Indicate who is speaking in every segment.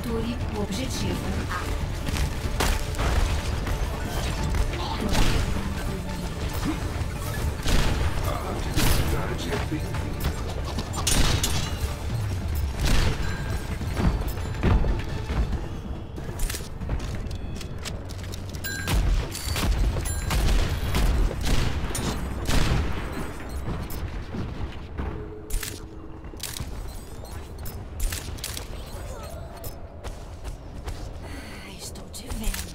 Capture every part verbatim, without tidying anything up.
Speaker 1: Capture o objetivo A.
Speaker 2: É bem-vindo.
Speaker 1: Estou te vendo.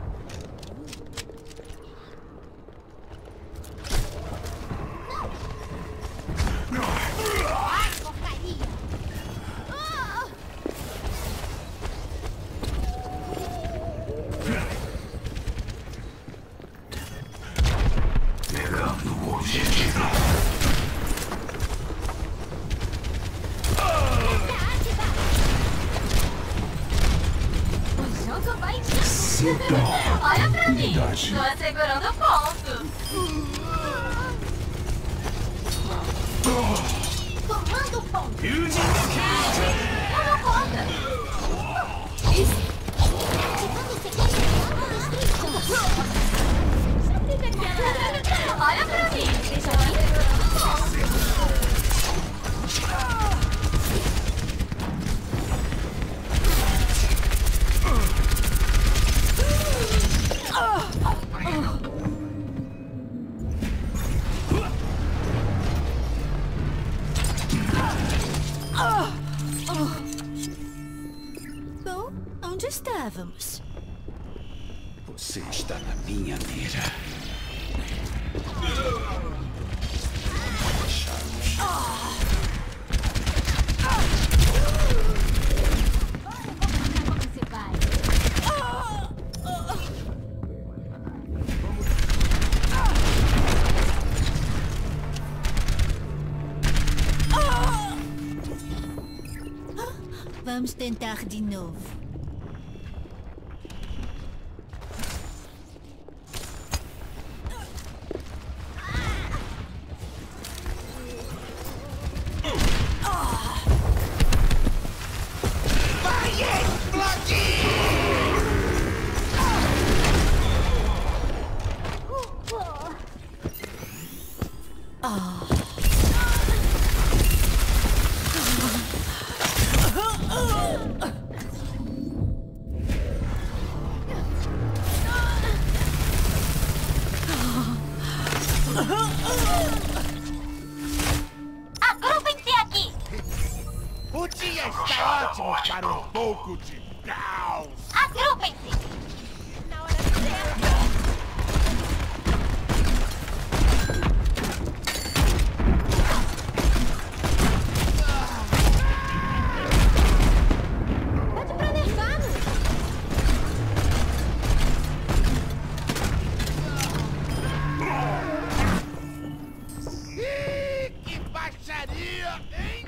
Speaker 3: Olha pra mim, tô assegurando o ponto. Tomando ponto. Eu não conta. Isso. Olha pra mim, deixa eu assegurando o ponto.
Speaker 1: Bom, onde estávamos?
Speaker 2: Você está na minha mira.
Speaker 1: Vamos tentar de novo.
Speaker 4: Vai explodir!
Speaker 1: Ah.
Speaker 3: Agrupem-se aqui!
Speaker 4: O dia está ótimo para um pouco de caos!
Speaker 3: Agrupem-se! Na hora certa! Pode pra nervado!
Speaker 4: Ih, que baixaria, hein?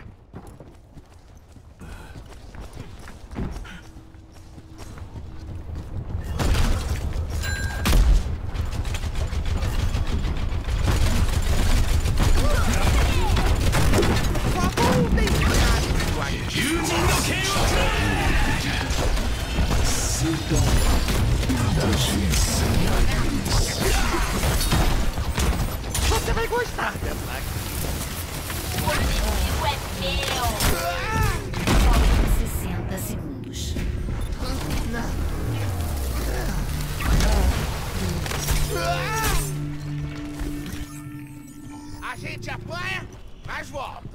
Speaker 4: Você vai gostar dessa.
Speaker 3: O objetivo é meu!
Speaker 1: sessenta segundos.
Speaker 4: A gente apanha, mas volta.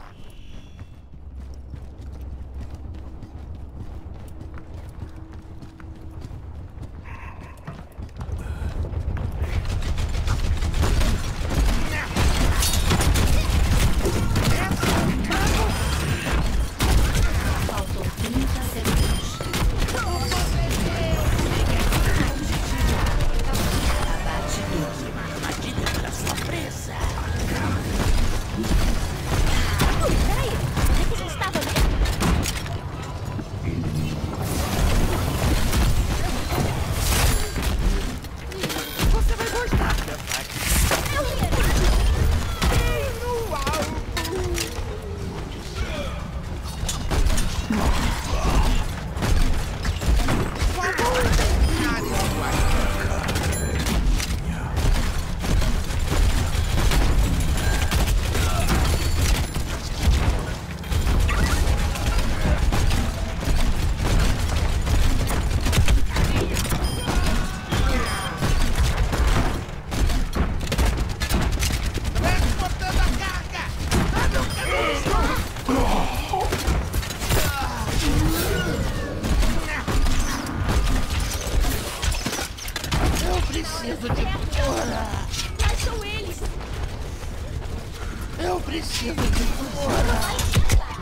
Speaker 1: preciso de fugir.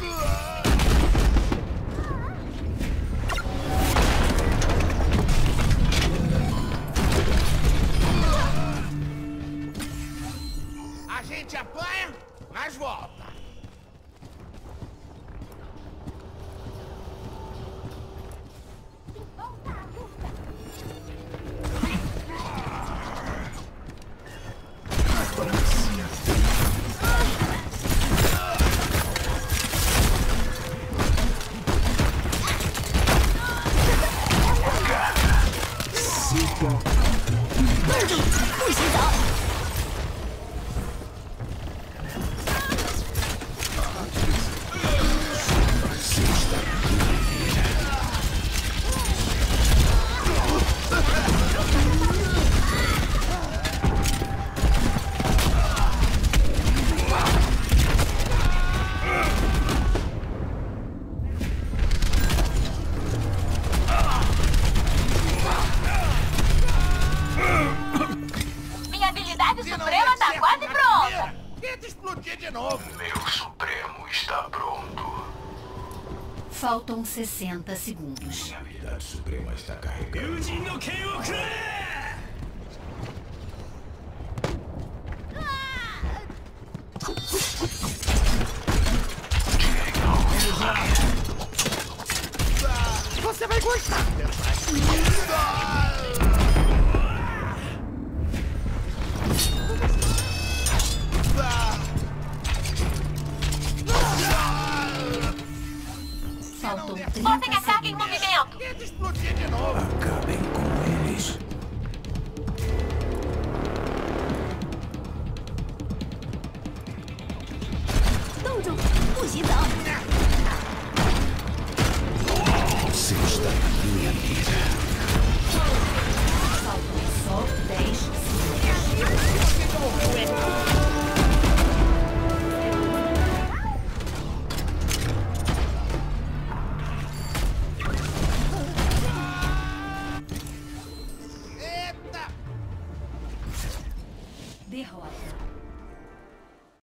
Speaker 4: A gente apanha, mas volta.
Speaker 3: Minha habilidade suprema tá quase pronta.
Speaker 4: Tenta explodir de novo.
Speaker 2: Meu Supremo está pronto.
Speaker 1: Faltam sessenta segundos.
Speaker 2: Minha habilidade suprema está carregando.
Speaker 4: Você vai gostar dessa.
Speaker 1: Faltam
Speaker 3: Bota
Speaker 1: trinta
Speaker 3: a carga em
Speaker 1: segundos.
Speaker 3: movimento.
Speaker 4: Tenta explodir de novo.
Speaker 2: Acabem com eles. Você está na minha mira.